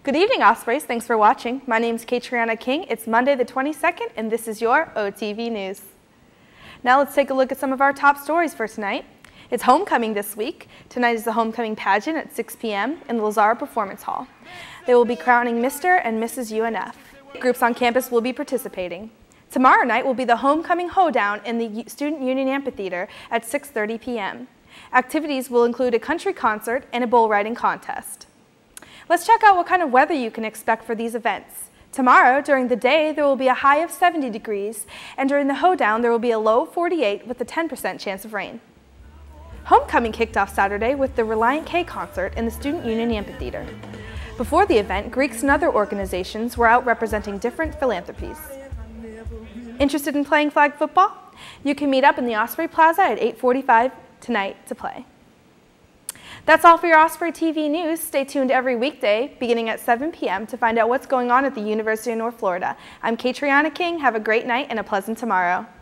Good evening, Ospreys. Thanks for watching. My name is Katriana King. It's Monday the 22nd, and this is your OTV News. Now let's take a look at some of our top stories for tonight. It's homecoming this week. Tonight is the homecoming pageant at 6 p.m. in the Lazara Performance Hall. They will be crowning Mr. and Mrs. UNF. Groups on campus will be participating. Tomorrow night will be the homecoming hoedown in the Student Union Amphitheater at 6:30 p.m. Activities will include a country concert and a bull riding contest. Let's check out what kind of weather you can expect for these events. Tomorrow, during the day, there will be a high of 70 degrees, and during the hoedown, there will be a low of 48 with a 10% chance of rain. Homecoming kicked off Saturday with the Reliant K concert in the Student Union Amphitheater. Before the event, Greeks and other organizations were out representing different philanthropies. Interested in playing flag football? You can meet up in the Osprey Plaza at 8:45 tonight to play. That's all for your Osprey TV News. Stay tuned every weekday, beginning at 7 p.m. to find out what's going on at the University of North Florida. I'm Katriana King. Have a great night and a pleasant tomorrow.